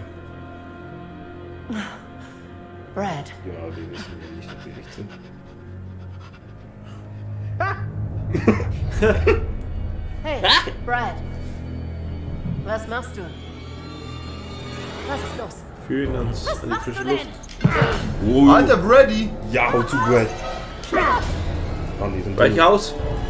Brad, Ja, wir wissen ja nicht, ob wir echt sind. hey, Brad. Was machst du? Was ist los? Fühlen uns Was an die machst frische du Luft. denn? Oh, Alter, Brady. ja, hau zu Brad. An diesen Weich aus!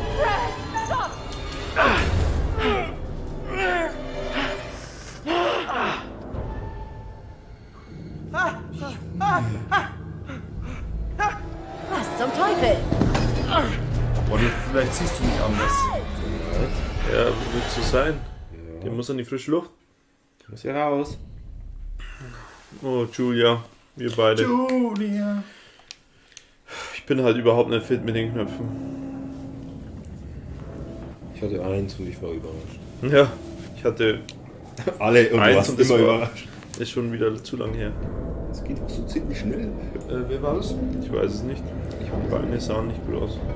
Was zum Teufel? Boah, vielleicht siehst du mich anders. Ja, wird so sein. Der muss an die frische Luft. Muss hier raus. Oh, Julia. Wir beide. Julia. Ich bin halt überhaupt nicht fit mit den Knöpfen. Ich hatte eins und ich war überrascht. Ja, ich hatte Alle und eins und das war, überrascht. ist schon wieder zu lang her. Das geht auch so ziemlich schnell. Äh, wer war das? Ich weiß es nicht. Die Beine sahen nicht gut aus.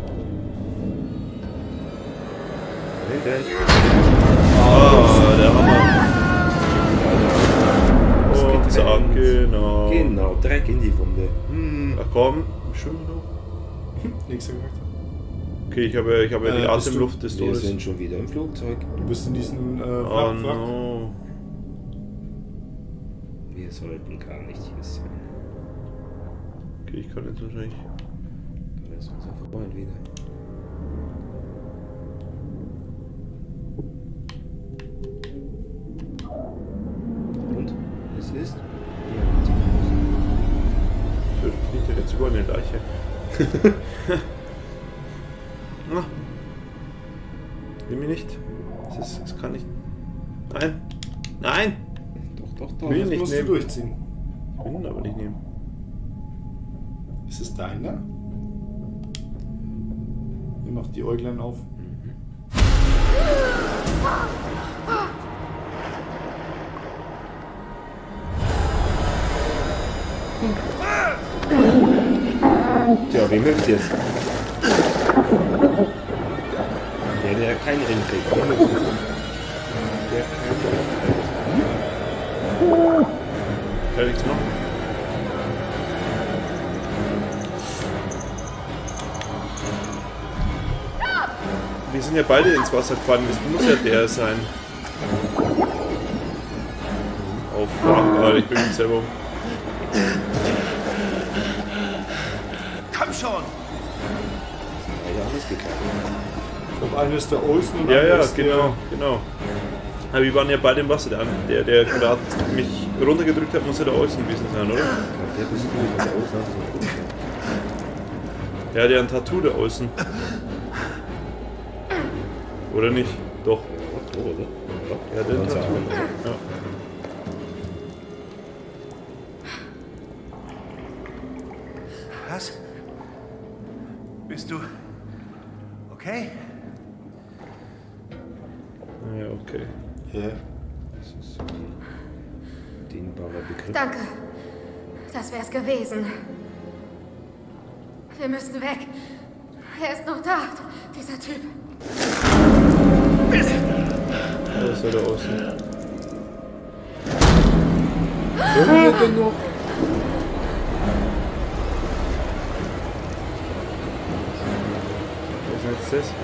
Ah, der Hammer. Und zack, genau. Genau, Dreck in die Wunde. Hm. Ach komm, schön noch. Nichts gesagt. Okay, ich habe, ich habe Äh, die bist du- Atemluft des Wir Todes. sind schon wieder im Flugzeug. Du bist in diesem äh, Oh Wrack, Wrack. no. Wir sollten gar nicht hier sein. Okay, ich kann jetzt wahrscheinlich. Da ist unser Freund wieder. Und? Es ist? Ja, Das liegt ja jetzt über eine Leiche. Ah. Nimm mich nicht. Es, ist, es kann nicht. Nein! Nein! doch, doch, doch. Will Das nicht musst nehmen. du durchziehen. Ich will ihn aber nicht nehmen. Ist es deiner? Ihr macht die Äuglein auf. Tja, wem hilft jetzt? Der, der keinen Ring kriegt. Wem hilft jetzt? Der keinen Ring kriegt. Kann nichts machen. Wir sind ja beide ins Wasser gefallen, das muss ja der sein. Oh fuck, Alter, ich bin mich selber um. Komm schon! Ja, alles geklappt. Ich glaube, einer ist der Olsen und Ja, einer ja, ist genau, genau. Aber wir waren ja beide im Wasser. Der, der, der gerade mich runtergedrückt hat, muss ja der Olsen gewesen sein, oder? Ich glaube, der bist du, der Ausland ist Ja, der hat ein Tattoo, der Olsen. Oder nicht? Doch. Ja, oder? Ja, der hat ein Kannst du Tattoo. auch. Ja. Was? Bist du okay? Ja, okay. Ja. Das ist so ein dehnbarer Begriff. Danke. Das wär's gewesen. Wir müssen weg. Er ist noch da, dieser Typ. Da ist er der Olsen. Wer denn noch? Was ist jetzt das?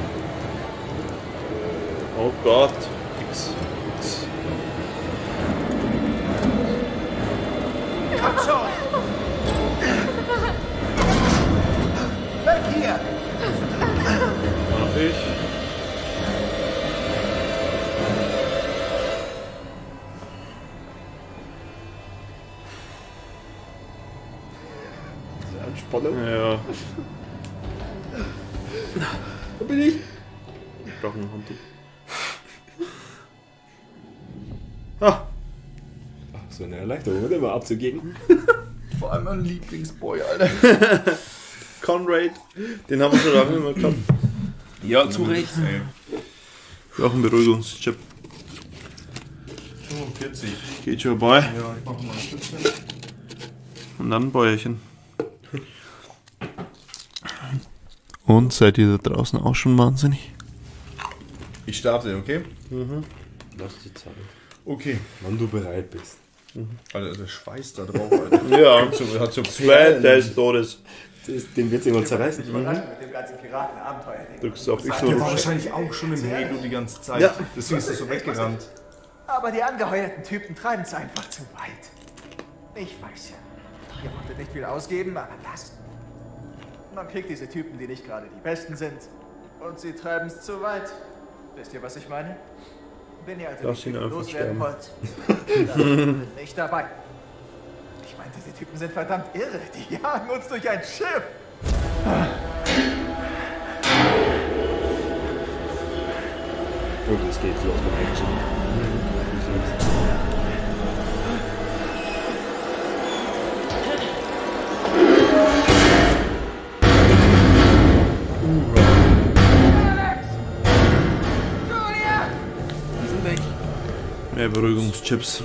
Oh Gott. X. X. Komm schon! Weg hier! Mach ich. Anspannung. Ja. Wo bin ich? Ich brauche ein Handtuch. Ah. Ach, so eine Erleichterung, oder? Mal abzugeben. Vor allem mein Lieblingsboy, Alter. Downrate. Den haben wir schon lange nicht mehr gehabt. Ja, zu Recht. Ey. Auch ein Beruhigungschip. fünfundvierzig. Geht schon vorbei. Ja, ich mach mal ein Stückchen. Und dann ein Bäuerchen. Und seid ihr da draußen auch schon wahnsinnig? Ich starte, okay? Mhm. Lass die Zeit. Okay. Wann du bereit bist. Mhm. Alter, der Schweiß da drauf, Alter. Ja. Hat so, hat so Zwei, der ist Todes. Den wird jemand zerreißen. Ich überrascht mit dem ganzen Piratenabenteuer-Ding. Drückst auf X Der war oder wahrscheinlich auch schon im Halo die ganze Zeit. Ja. Deswegen ist er so weggerannt. Aber die angeheuerten Typen treiben es einfach zu weit. Ich weiß ja, ihr wolltet nicht viel ausgeben, aber das... Man kriegt diese Typen, die nicht gerade die Besten sind. Und sie treiben es zu weit. Wisst ihr, was ich meine? Wenn ihr also Lass die ihn Typen einfach loswerden sterben. wollt, dann bin ich dabei. Ich meine, diese Typen sind verdammt irre. Die jagen uns durch ein Schiff. Und es geht los mit Action. Die sind weg. Mehr Beruhigungschips.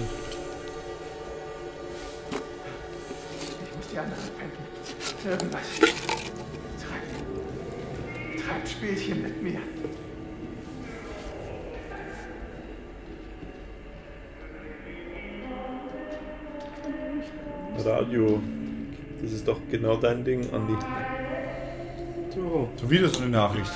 Ich muss die anderen finden. Irgendwas. Treib. Treib Spielchen mit mir. Radio. Das ist doch genau dein Ding, Andi. So. So wieder so eine Nachricht.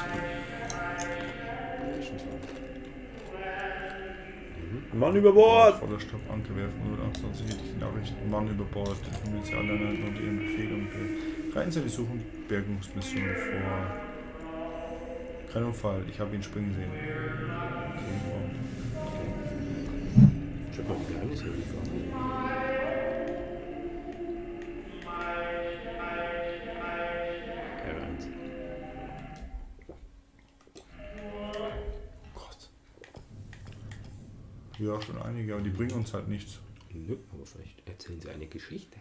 Mann über Bord! Voller Stopp, Anker werfen, hundertachtundzwanzig die Nachrichten, Mann über Bord, damit sie alle und ihren Befehl und reiten Sie die Such- und Bergungsmission vor. Kein Unfall, ich habe ihn springen sehen. Okay, wow. Ich hab mal die Geheimnisse gefahren. Ja, schon einige, aber die bringen uns halt nichts. Nö, aber vielleicht erzählen sie eine Geschichte.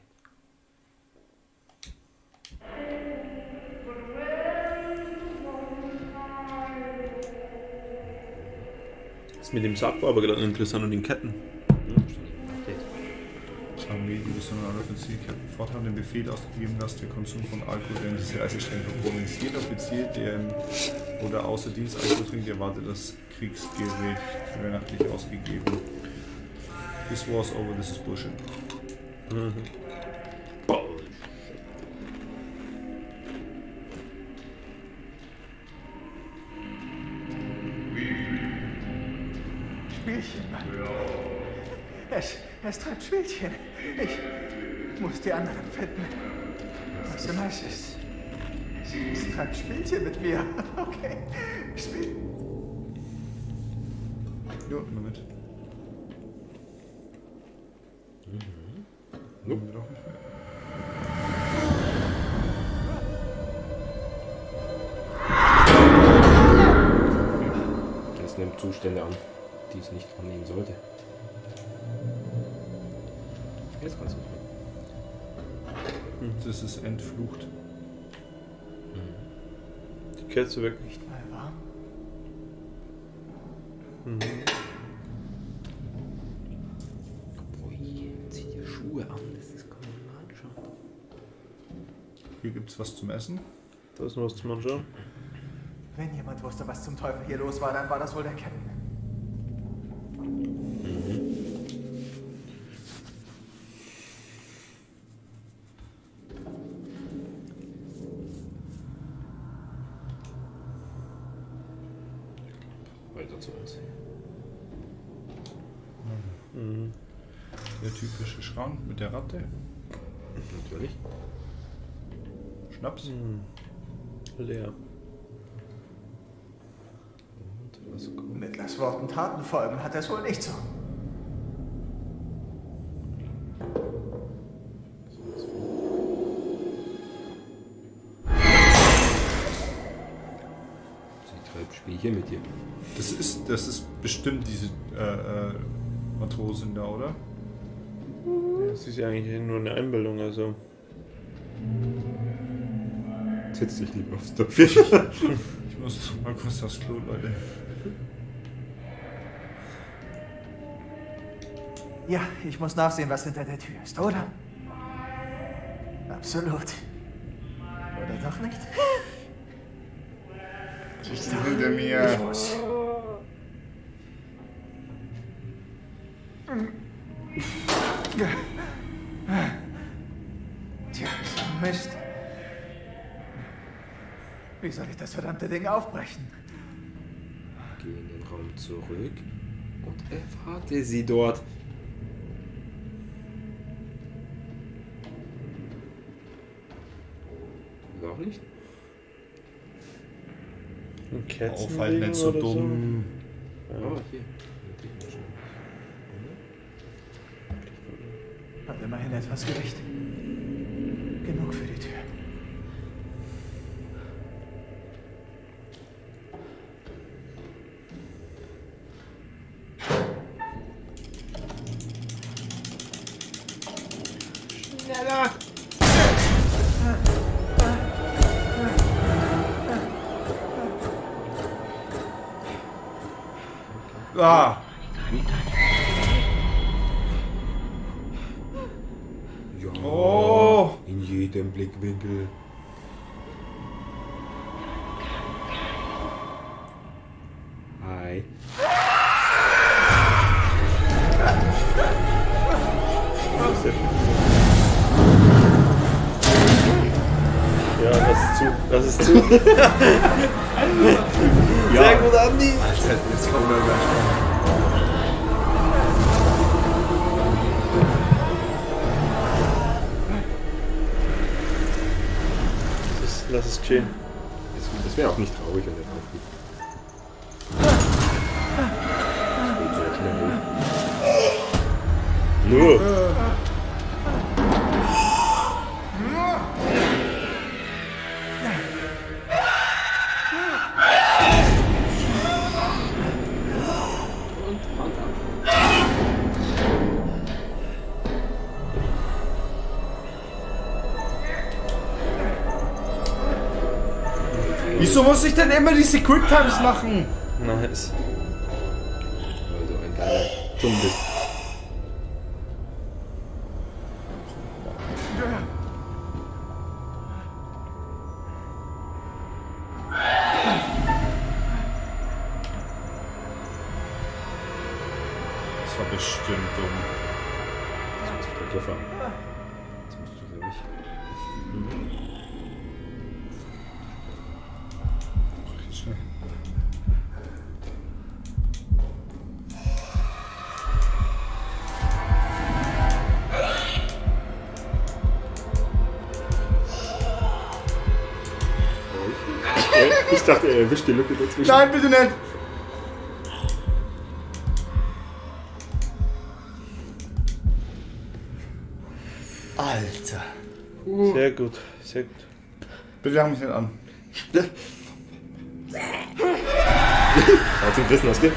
Das mit dem Sack war aber gerade interessant und den Ketten. Armee, die Mission aller Offizierketten fort haben den Befehl ausgegeben, dass der Konsum von Alkohol während des Reisestellen verboten. Jeder Offizier, der im oder außer Dienst Alkohol trinkt, erwartet das Kriegsgericht weihnachtlich ausgegeben. This war's over, this is bullshit. Mhm. Spielchen, Mann. Es, es treibt Spielchen. Ich muss die anderen finden. Was immer es ist. Es treibt Spielchen mit mir. Okay. Spiel. Jo, immer mit. Mhm. Nope. Doch nicht mehr. Das nimmt Zustände an, die es nicht annehmen sollte. Jetzt kannst du es Das ist entflucht. Die Kerze weg. Nicht mal warm. Mhm. Ui, zieh dir Schuhe an, das ist kann man mal anschauen. Hier gibt's was zum Essen. Da ist noch was zum Anschauen. Wenn jemand wusste, was zum Teufel hier los war, dann war das wohl der Captain. Weiter zu uns. Mhm. Der typische Schrank mit der Ratte. Natürlich. Schnaps. Mhm. Leer. Und was kommt? Mit Lass Worten Taten folgen hat er es wohl nicht so. Sie treibt Spielchen mit dir. Das ist, das ist bestimmt diese äh, äh, Matrosin da, oder? Ja, das ist ja eigentlich nur eine Einbildung, also. Das Setz dich lieber aufs Topf. Ich muss mal kurz aufs Klo, Leute. Ja, ich muss nachsehen, was hinter der Tür ist, oder? Absolut. Oder doch nicht? Ich stehe hinter mir. Ich muss. Tja, so Mist. Wie soll ich das verdammte Ding aufbrechen? Geh in den Raum zurück und erwarte sie dort. Oder auch nicht? Ein Kerzen Auf, halt nicht so oder dumm. So. Ja. Oh, hier. Hat immerhin etwas Gewicht. Genug für die Tür. Schneller! Ah! Ja, Oh! in jedem Blickwinkel. Hi. Ja, lass es zu. Lass es zu. Sehr gut, Andi. Alter, jetzt kommt er gleich. Das, lass es geschehen. Das, das wäre auch nicht traurig, wenn er drauf liegt. Das geht so schnell. Nur. Wieso muss ich denn immer diese Quicktimes machen? Nice. Weil du ein geiler Dumm bist. Das war bestimmt dumm. Das musst du gleich erfahren. Das musst du, glaube ich. Mhm. Schnell. Ich dachte, er erwischt die Lücke dazwischen. Nein, bitte nicht! Alter. Sehr gut, sehr gut. Bitte lang mich nicht an. Hat zum Fressen ausgeht.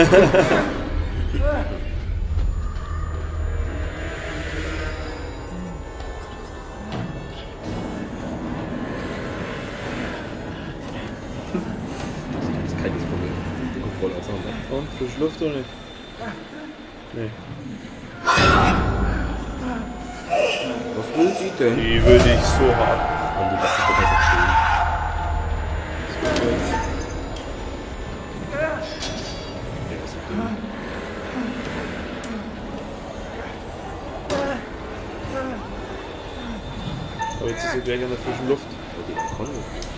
Das ist keine Sekunde. Die Kontrolle aus. Und frisch Luft oder nicht? Nee. Was will sie denn? Die würde ich so hart. Und die lassen doch einfach stehen. Aber jetzt ist sie gleich an der frischen Luft. Ja, die Balkon.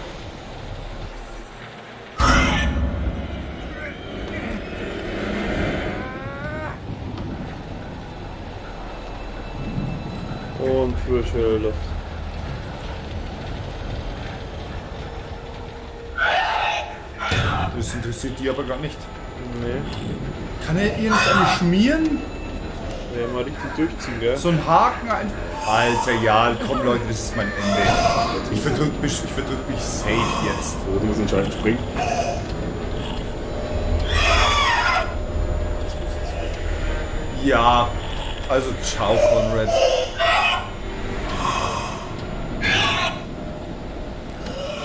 Und frische Luft. Das interessiert die aber gar nicht. Nee. Kann er ihr nicht eine schmieren? Ja, mal richtig durchziehen, gell? So ein Haken ein. Alter, ja, komm Leute, das ist mein Ende. Ich verdrück mich, ich verdrück mich safe jetzt. So, du musst entscheidend springen. Ja, also ciao, Conrad.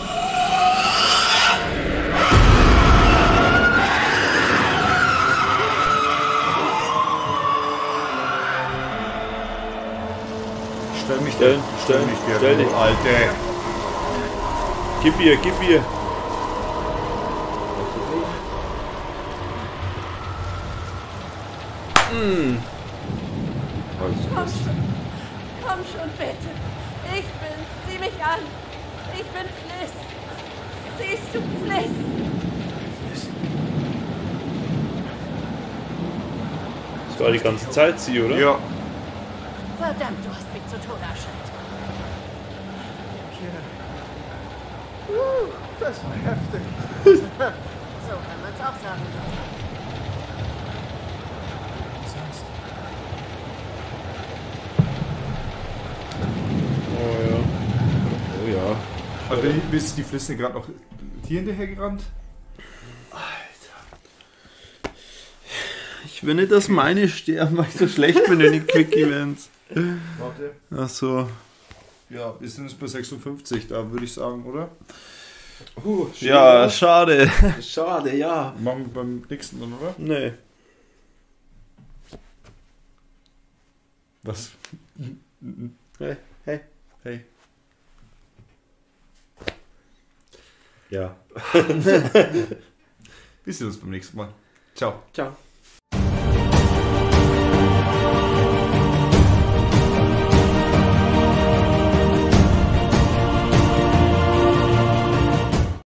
Stell mich Stell, dir. stell, mich dir. stell dich. du Alte. Gib ihr, gib ihr. Mm. Komm schon. Komm schon, bitte. Ich bin. Sieh mich an. Ich bin Fliss. Siehst du, Fliss? Das war die ganze Zeit sie, oder? Ja. Verdammt, du hast mich zu Tode erschreckt. Uh, das war heftig. So kann man's auch sagen. Sonst. Oh ja. Oh ja. Aber bist die Flüsse gerade noch hier hinterher gerannt? Ich will nicht, dass meine sterben, weil ich so schlecht bin in den Quick-Events. Warte. Ach so. Ja, wir sind jetzt bei sechsundfünfzig, da würde ich sagen, oder? Uh, Ja, schade. Schade, ja. Machen wir beim nächsten dann, oder? Nee. Was? Hey, hey. Hey. Ja. Wir sehen uns beim nächsten Mal. Ciao. Ciao.